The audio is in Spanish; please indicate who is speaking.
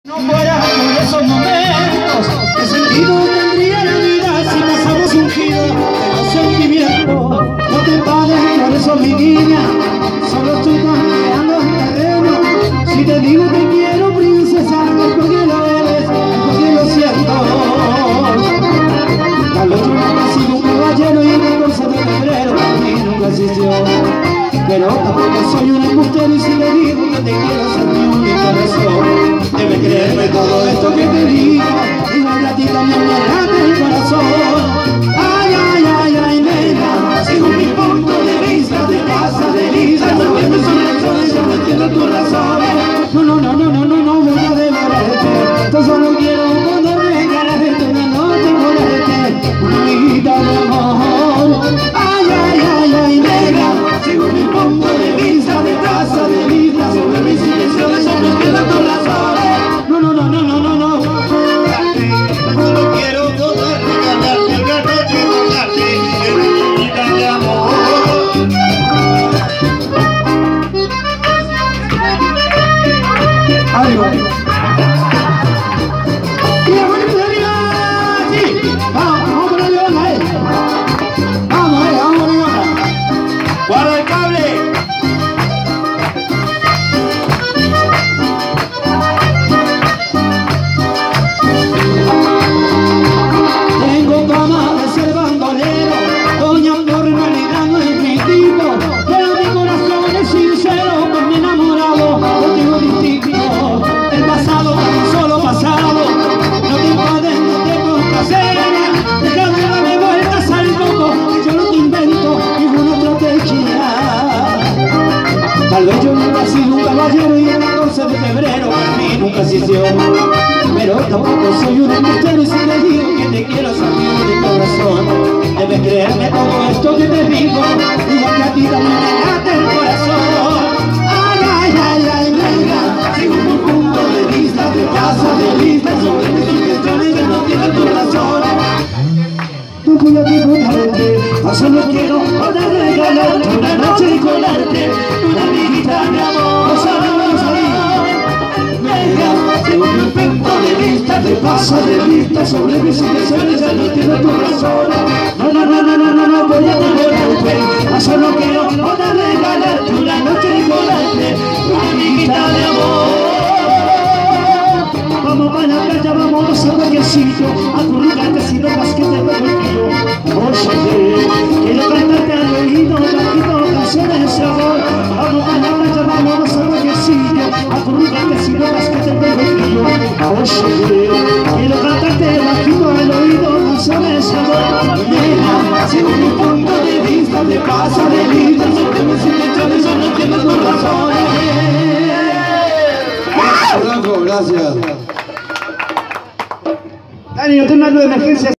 Speaker 1: No fuera por esos momentos, ¿qué sentido tendría la vida si pasamos un giro de los sentimientos? No te enfades por eso, mi niña, solo estoy tanteando el terreno. Si te digo te quiero, princesa, es porque lo eres, es porque lo siento. Al otro lado ha sido un caballero y el 14 de febrero para mí nunca existió. Pero tampoco soy un embustero y si te digo que te quiero ser mi única razón. Debes creerme todo esto que te digo, igual que a ti también me late el corazón. Ay, ay, ay, ay, nena, según mi punto de vista te pasa de lista. No vuelves son razones, yo no entiendo tus razones. No voy a devorarte, yo solo quiero ponerme ganas de tu una noche con una amiguita de amor. Ay, ay, ay, ay, nena, según mi punto de vista te pasa de lista. Sobre mis intenciones, yo no entiendo tus razones. No. Solo quiero poder regalarte una noche y tocarte en una amiguita de amor. Ay. ¡Guarda el cable! Tengo fama de ser bandolero, doña normalidad no es mi tipo, pero mi corazón es sincero, con mi enamorado lo tengo distinto. El pasado tan solo pasado, no te enfades, no te pongas seria, déjame darle vueltas al coco, que yo no te invento ninguna estrategia. Tal vez yo nunca he sido un caballero y el 14 de febrero para mí nunca existió. Pero tampoco soy un embustero y si te digo que te quiero salir de corazón. Debes creerme todo esto que te digo, igual que a ti también me late el corazón. Ay, ay, ay, ay, nena, según mi punto de vista te pasa de lista. Sobre mis intenciones que no tienen tus razones. No voy a disfrutarte, solo quiero poder regalarte una noche y colarte una amiguita de amor. Venga, según mi punto de vista te pasa de lista. Sobre mis intenciones ya no entiendo tus razones. No voy a devorarte, solo quiero poder regalarte una noche y colarte una amiguita de amor. Vamos para la playa, vámonos a un parquecito, a acurrucarte si no vas que te veo el tío. Oye, quiero cantarte al oído, bajito, canciones de amor. Vamos para la playa, vámonos a un parquecito, a acurrucarte si no vas que te veo el tío. Oye, quiero cantarte bajito al oído, canciones de amor. Nena, según mi punto de vista te pasa de lista. Sobre mis intenciones yo no entiendo tus razones.
Speaker 2: Blanco, gracias.
Speaker 1: Dani, no tengo algo de emergencia.